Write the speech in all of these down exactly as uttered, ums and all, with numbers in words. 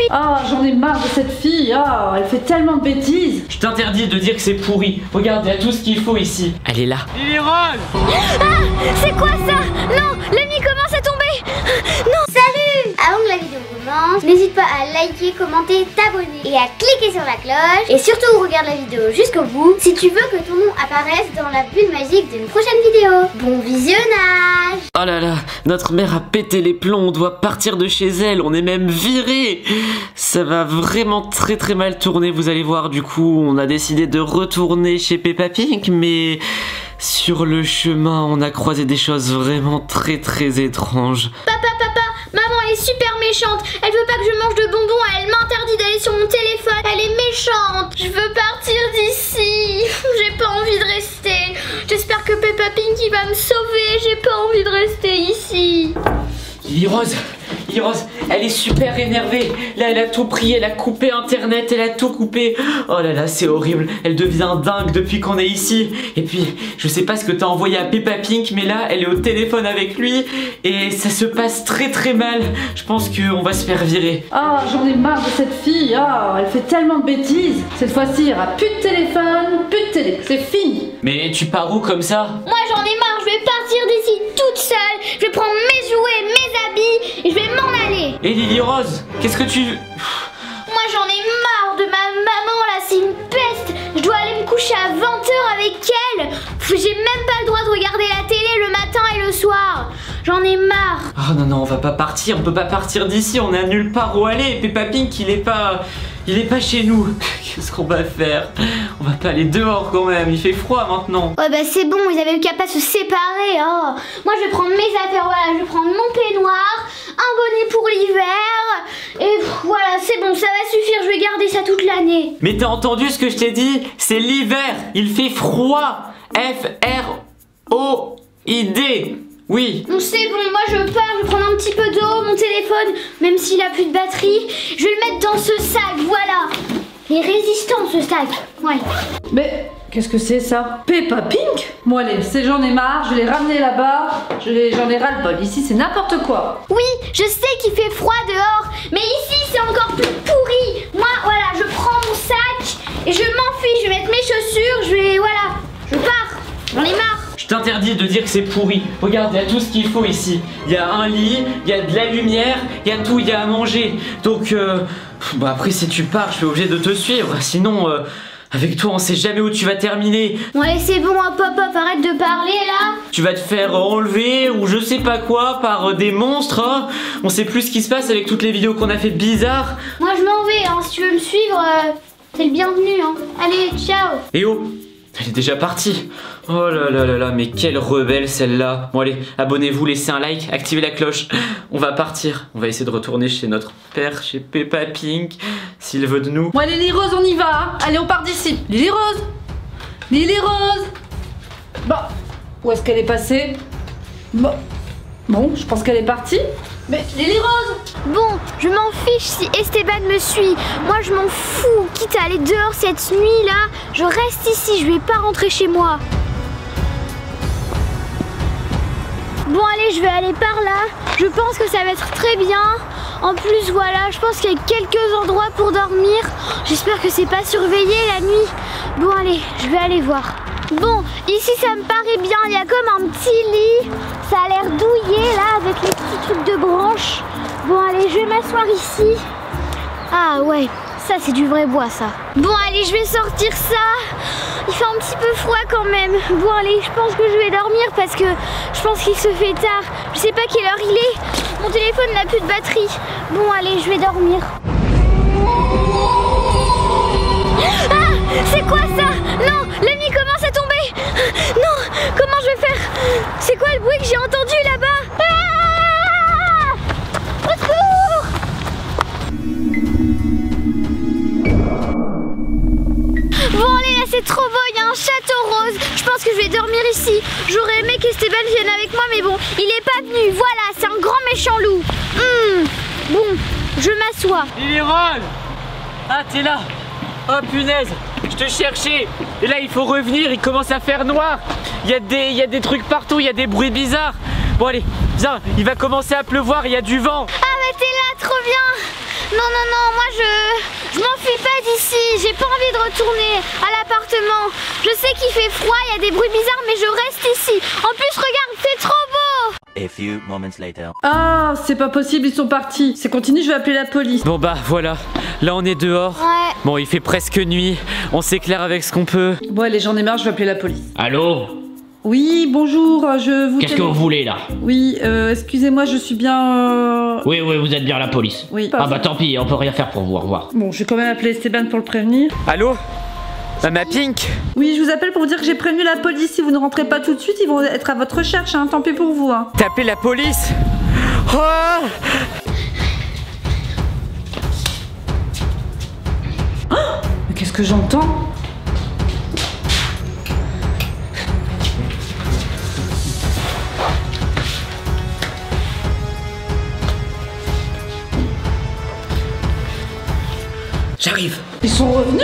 Ah, j'en ai marre de cette fille. Ah, elle fait tellement de bêtises. Je t'interdis de dire que c'est pourri. Regarde, il y a tout ce qu'il faut ici. Elle est là. Lily Rose. Ah, c'est quoi ça? Non, la nuit commence à tomber. Non. Salut! Avant que la vidéo commence, n'hésite pas à liker, commenter, t'abonner et à cliquer sur la cloche. Et surtout, regarde la vidéo jusqu'au bout si tu veux que ton nom apparaisse dans la bulle magique d'une prochaine vidéo. Bon visionnage! Oh là là, notre mère a pété les plombs, on doit partir de chez elle, on est même viré. Ça va vraiment très très mal tourner, vous allez voir. Du coup, on a décidé de retourner chez Peppa Pig, mais sur le chemin, on a croisé des choses vraiment très très étranges. Papa, papa, maman elle est super méchante. Elle veut pas que je mange de bonbons, elle m'interdit d'aller sur mon téléphone. Elle est méchante. Je veux partir d'ici. J'ai pas envie de rester. J'espère que Peppa Pig il va me sauver. J'ai pas envie de rester ici. Lily Rose, Lily Rose, elle est super énervée. Là, elle a tout pris, elle a coupé internet, elle a tout coupé. Oh là là, c'est horrible. Elle devient dingue depuis qu'on est ici. Et puis, je sais pas ce que t'as envoyé à Peppa Pig, mais là, elle est au téléphone avec lui et ça se passe très très mal. Je pense qu'on va se faire virer. Ah, j'en ai marre de cette fille. Ah, elle fait tellement de bêtises. Cette fois-ci, il n'y aura plus de téléphone, plus de télé. C'est fini. Mais tu pars où comme ça? Moi j'en ai marre, je vais partir d'ici toute seule. Je vais prendre mes jouets, mes habits et je vais m'en aller. Et Lily Rose, qu'est-ce que tu... Moi j'en ai marre de ma maman là, c'est une peste. Je dois aller me coucher à vingt heures avec elle. J'ai même pas le droit de regarder la télé le matin et le soir. J'en ai marre. Oh non non, on va pas partir, on peut pas partir d'ici, on est à nulle part où aller. Peppa Pig, il est pas... Il est pas chez nous. Qu'est-ce qu'on va faire? On va pas aller dehors quand même, il fait froid maintenant. Ouais bah c'est bon, ils avaient eu qu'à pas se séparer. Oh. Moi je vais prendre mes affaires, voilà, je vais prendre mon peignoir, un bonnet pour l'hiver. Et pff, voilà, c'est bon, ça va suffire, je vais garder ça toute l'année. Mais t'as entendu ce que je t'ai dit? C'est l'hiver, il fait froid. F R O I D. Oui. Bon c'est bon, moi je pars, je vais prendre un petit peu d'eau, mon téléphone, même s'il a plus de batterie. Je vais le mettre dans ce sac, voilà. Il est résistant ce sac, ouais. Mais qu'est-ce que c'est ça? Peppa Pig? Bon allez, c'est j'en ai marre, je l'ai ramené là-bas, je l'ai- j'en ai ras-le-bol. Ici c'est n'importe quoi. Oui, je sais qu'il fait froid dehors, mais ici c'est encore plus pourri. Moi, voilà, je prends mon sac et je m'enfuis, je vais mettre mes chaussures, je vais, voilà, je pars. J'en ai marre. Je t'interdis de dire que c'est pourri. Regarde, il y a tout ce qu'il faut ici. Il y a un lit, il y a de la lumière, il y a tout, il y a à manger. Donc, euh, bon après si tu pars, je suis obligé de te suivre. Sinon, euh, avec toi, on sait jamais où tu vas terminer. Bon allez, c'est bon, hop hop hop, arrête de parler là. Tu vas te faire enlever ou je sais pas quoi par des monstres. Hein. On sait plus ce qui se passe avec toutes les vidéos qu'on a fait bizarres. Moi je m'en vais, hein, si tu veux me suivre, euh, t'es le bienvenu. Hein. Allez, ciao. Et oh, elle est déjà partie. Oh là là là là, mais quelle rebelle celle-là. Bon allez, abonnez-vous, laissez un like, activez la cloche. On va partir. On va essayer de retourner chez notre père, chez Peppa Pig, s'il veut de nous. Bon allez Lily Rose, on y va. Hein. Allez, on part d'ici. Lily Rose. Lily Rose. Bon, où est-ce qu'elle est passée? Bon, bon, je pense qu'elle est partie. Mais Lily Rose. Bon, je m'en fiche si Esteban me suit. Moi je m'en fous, quitte à aller dehors cette nuit là. Je reste ici, je vais pas rentrer chez moi. Bon allez, je vais aller par là. Je pense que ça va être très bien. En plus voilà, je pense qu'il y a quelques endroits pour dormir. J'espère que c'est pas surveillé la nuit. Bon allez, je vais aller voir. Bon, ici ça me paraît bien. Il y a comme un petit lit. Ça a l'air douillé là avec les petits trucs de branches. Bon allez, je vais m'asseoir ici. Ah ouais, ça c'est du vrai bois ça. Bon allez, je vais sortir ça. Il fait un petit peu froid quand même. Bon allez, je pense que je vais dormir parce que je pense qu'il se fait tard. Je sais pas quelle heure il est. Mon téléphone n'a plus de batterie. Bon allez, je vais dormir. Ah, c'est quoi ça? Non, la nuit commence à tomber. Non, comment je vais faire? C'est quoi le bruit que j'ai entendu là-bas? Ah, au secours! Bon allez, là c'est trop beau, il y a un château rose. Je pense que je vais dormir ici. J'aurais aimé qu'Esteban vienne avec moi, mais bon, il est pas venu. Voilà, c'est un grand méchant loup. Mmh. Bon, je m'assois. Lily Rose. Ah, t'es là. Oh punaise, je te cherchais. Et là il faut revenir, il commence à faire noir. Il y a des, il y a des trucs partout, il y a des bruits bizarres. Bon allez, viens, il va commencer à pleuvoir, il y a du vent. Ah bah t'es là, trop bien. Non, non, non, moi je, je m'enfuis pas d'ici. J'ai pas envie de retourner à l'appartement. Je sais qu'il fait froid, il y a des bruits bizarres, mais je reste ici. En plus, regarde, c'est trop beau. A few moments later. Ah, c'est pas possible, ils sont partis. C'est continue, je vais appeler la police. Bon bah voilà, là on est dehors. Ouais. Bon, il fait presque nuit, on s'éclaire avec ce qu'on peut. Bon, allez, j'en ai marre, je vais appeler la police. Allô? Oui, bonjour, je vous... Qu'est-ce que vous voulez là? Oui, euh, excusez-moi, je suis bien... euh, Oui, oui, vous êtes bien la police. Oui. Ah bah tant pis, on peut rien faire pour vous, au revoir. Bon, je vais quand même appeler Esteban pour le prévenir. Allô? Euh, ma Pink? Oui, je vous appelle pour vous dire que j'ai prévenu la police. Si vous ne rentrez pas tout de suite, ils vont être à votre recherche, hein. Tant pis pour vous, hein. T'as appelé la police? Oh! Mais qu'est-ce que j'entends? J'arrive. Ils sont revenus?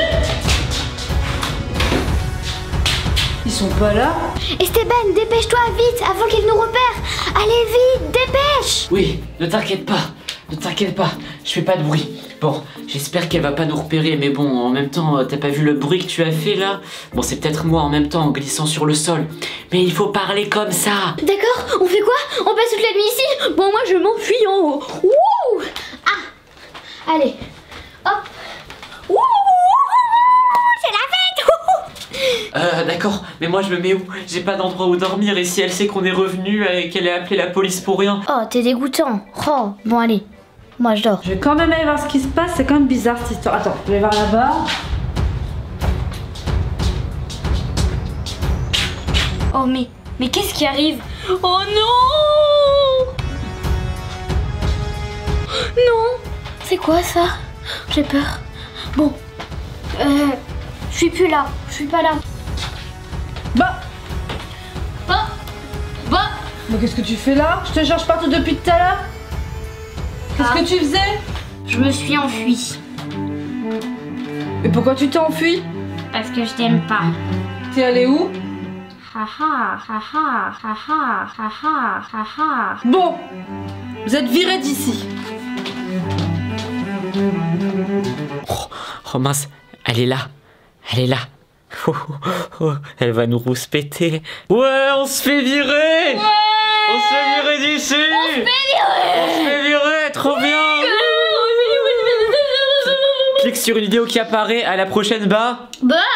Ils sont pas là? Esteban, dépêche-toi vite avant qu'il nous repère. Allez vite, dépêche. Oui, ne t'inquiète pas, ne t'inquiète pas, je fais pas de bruit. Bon, j'espère qu'elle va pas nous repérer, mais bon, en même temps, t'as pas vu le bruit que tu as fait là? Bon, c'est peut-être moi en même temps en glissant sur le sol. Mais il faut parler comme ça. D'accord, on fait quoi? On passe toute la nuit ici? Bon, moi je m'enfuis en haut. Wouh! Ah! Allez, hop! Wouh! C'est la fête! Euh, d'accord, mais moi je me mets où? J'ai pas d'endroit où dormir, et si elle sait qu'on est revenu et qu'elle a appelé la police pour rien? Oh, t'es dégoûtant. Oh, bon allez, moi je dors. Je vais quand même aller voir ce qui se passe, c'est quand même bizarre cette histoire. Attends, je vais voir là-bas. Oh mais, mais qu'est-ce qui arrive? Oh non! Non! C'est quoi ça? J'ai peur. Bon, euh, je suis plus là, je suis pas là. Bah! Bah! Bah! Mais qu'est-ce que tu fais là? Je te cherche partout depuis tout à l'heure. Qu'est-ce Ah. que tu faisais? Je me suis enfuie. Et pourquoi tu t'es enfui? Parce que je t'aime pas. T'es allé où? Ha ha, ha ha, ha ha, ha ha, ha ha. Bon, vous êtes virés d'ici. Oh, oh mince, elle est là, elle est là. Oh, oh, oh, elle va nous rouspéter. Ouais, on se fait virer. Ouais! On se fait virer d'ici. On se fait virer! On se fait virer, trop bien. Clique sur une vidéo qui apparaît, à la prochaine, bah. Bah!